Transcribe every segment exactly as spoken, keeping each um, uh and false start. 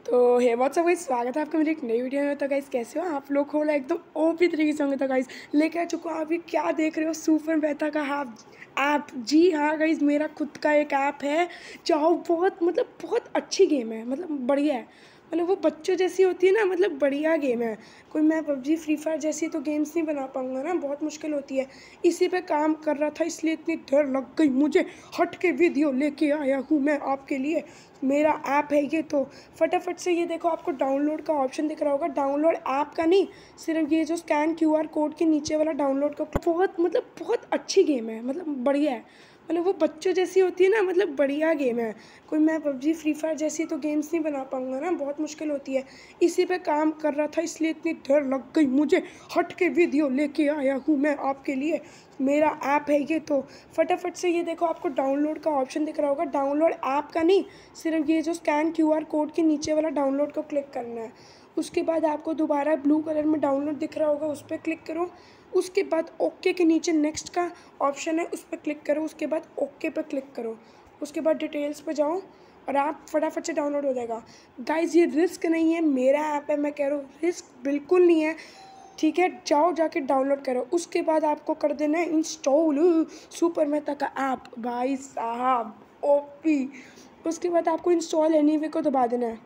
तो हे WhatsApp guys, स्वागत है आपका मेरी एक नई वीडियो में। तो गाइस कैसे हो आप लोग? हो एकदम ओपी तरीके से होंगे। तो गाइस लेके आ चुका हूँ, आप ये क्या देख रहे हो, सुपर मेहता का हाफ ऐप। जी हाँ गाइस, मेरा खुद का एक ऐप है। चाहो बहुत मतलब बहुत अच्छी गेम है, मतलब बढ़िया है। मतलब वो बच्चों जैसी होती है ना, मतलब बढ़िया गेम है। कोई मैं पबजी फ्री फायर जैसी तो गेम्स नहीं बना पाऊँगा ना, बहुत मुश्किल होती है। इसी पे काम कर रहा था, इसलिए इतनी देर लग गई मुझे। हट के वीडियो लेके आया हूँ मैं आपके लिए। मेरा ऐप है ये, तो फटाफट से ये देखो, आपको डाउनलोड का ऑप्शन दिख रहा होगा। डाउनलोड ऐप का नहीं, सिर्फ ये जो स्कैन क्यू आर कोड के नीचे वाला डाउनलोड का। बहुत मतलब बहुत अच्छी गेम है, मतलब बढ़िया है। मतलब वो बच्चों जैसी होती है ना, मतलब बढ़िया गेम है। कोई मैं पबजी फ्री फायर जैसी तो गेम्स नहीं बना पाऊँगा ना, बहुत मुश्किल होती है। इसी पे काम कर रहा था, इसलिए इतनी देर लग गई मुझे। हट के वीडियो लेके आया हूँ मैं आपके लिए। मेरा ऐप है ये, तो फटाफट से ये देखो, आपको डाउनलोड का ऑप्शन दिख रहा होगा। डाउनलोड ऐप का नहीं, सिर्फ ये जो स्कैन क्यू आर कोड के नीचे वाला डाउनलोड को क्लिक करना है। उसके बाद आपको दोबारा ब्लू कलर में डाउनलोड दिख रहा होगा, उस पर क्लिक करो। उसके बाद ओके के नीचे नेक्स्ट का ऑप्शन है, उस पर क्लिक करो। उसके बाद ओके पर क्लिक करो। उसके बाद डिटेल्स पे जाओ और आप फटाफट से डाउनलोड हो जाएगा। गाइज ये रिस्क नहीं है, मेरा ऐप है, मैं कह रहा हूँ रिस्क बिल्कुल नहीं है। ठीक है, जाओ जाके डाउनलोड करो। उसके बाद आपको कर देना है इंस्टॉल सुपर मेहता का ऐप। भाई साहब ओपी। उसके बाद आपको इंस्टॉल एनीवे को दबा देना है।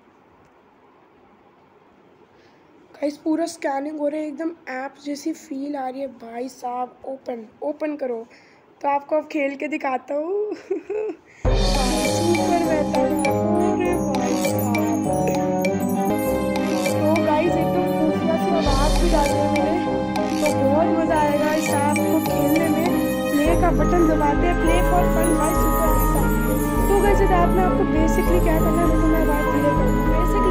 गाइस पूरा स्कैनिंग हो रहा है, एकदम ऐप जैसी फील आ रही है। भाई साहब ओपन ओपन करो, तो आपको अब खेल के दिखाता हूँ। सुपर मेहता का, अरे भाई साहब। तो गाइस एकदम खूबसूरत सी आवाज़ भी डाल रहे मेरे, तो बहुत मज़ा आएगा इस ऐप को खेलने में। प्ले का बटन दबाते हैं, play for fun by super Mehta. तो गाइस इस ऐप में आपको बेसिकली क्या करना है, देखो मैं बात धीरे करूँ। बेसिकली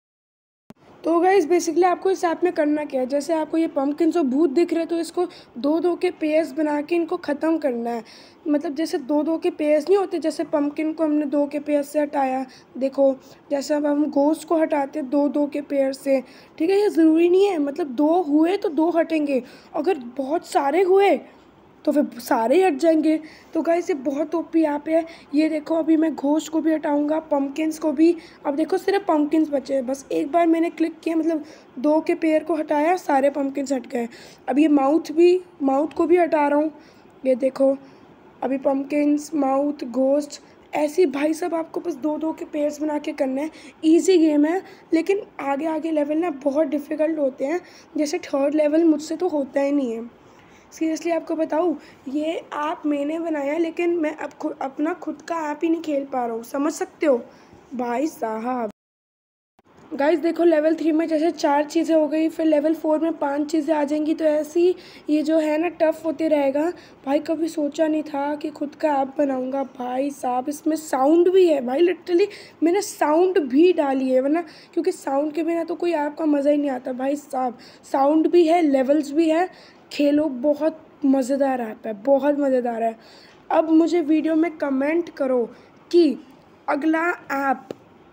तो गाइस बेसिकली आपको इस ऐप में करना क्या है, जैसे आपको ये पम्पकिन और भूत दिख रहे हैं, तो इसको दो दो के पेयर्स बना के इनको ख़त्म करना है। मतलब जैसे दो दो के पेयर्स नहीं होते, जैसे पम्पकिन को हमने दो के पेयर से हटाया, देखो जैसे अब हम घोस्ट को हटाते हैं दो दो के पेयर से। ठीक है, ये ज़रूरी नहीं है, मतलब दो हुए तो दो हटेंगे, अगर बहुत सारे हुए तो फिर सारे हट जाएंगे। तो गाइस ये बहुत ओपी ऐप है। ये देखो अभी मैं घोस्ट को भी हटाऊंगा, पम्पकिन्स को भी। अब देखो सिर्फ पम्पकिन्स बचे हैं, बस एक बार मैंने क्लिक किया, मतलब दो के पेयर को हटाया, सारे पम्पकिन्स हट गए। अब ये माउथ भी, माउथ को भी हटा रहा हूँ। ये देखो अभी पम्पकिन्स, माउथ, घोस्ट, ऐसे भाई सब आपको बस दो दो के पेयर्स बना के करना है। ईजी गेम है, लेकिन आगे आगे लेवल ना बहुत डिफ़िकल्ट होते हैं। जैसे थर्ड लेवल मुझसे तो होता ही नहीं है। सीरियसली आपको बताऊँ, ये ऐप मैंने बनाया है, लेकिन मैं अब खुद अपना खुद का ऐप ही नहीं खेल पा रहा हूँ, समझ सकते हो भाई साहब। गाइस देखो लेवल थ्री में जैसे चार चीज़ें हो गई, फिर लेवल फोर में पांच चीज़ें आ जाएंगी, तो ऐसी ये जो है ना टफ़ होते रहेगा। भाई कभी सोचा नहीं था कि खुद का ऐप बनाऊंगा। भाई साहब इसमें साउंड भी है, भाई लिटरली मैंने साउंड भी डाली है, वरना क्योंकि साउंड के बिना तो कोई ऐप का मज़ा ही नहीं आता। भाई साहब साउंड भी है, लेवल्स भी है, खेलो, बहुत मज़ेदार ऐप है, बहुत मज़ेदार है। अब मुझे वीडियो में कमेंट करो कि अगला ऐप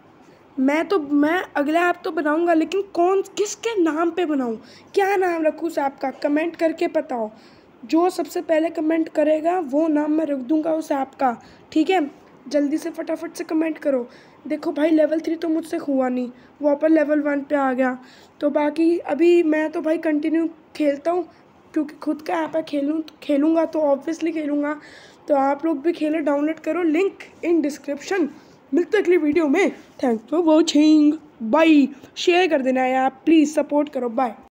मैं तो मैं अगला ऐप तो बनाऊंगा, लेकिन कौन किसके नाम पे बनाऊं, क्या नाम रखूं उस ऐप का, कमेंट करके बताओ। जो सबसे पहले कमेंट करेगा वो नाम मैं रख दूंगा उस ऐप का। ठीक है, जल्दी से फटाफट से कमेंट करो। देखो भाई लेवल थ्री तो मुझसे हुआ नहीं, वापस लेवल वन पे आ गया। तो बाकी अभी मैं तो भाई कंटिन्यू खेलता हूँ, क्योंकि खुद का ऐप है, खेलूँ खेलूँगा तो ऑब्वियसली खेलूँगा। तो आप लोग भी खेलो, डाउनलोड करो, लिंक इन डिस्क्रिप्शन। मिलते अगली वीडियो में। Thanks for watching, bye. Share कर देना है आप, प्लीज़ सपोर्ट करो, बाय।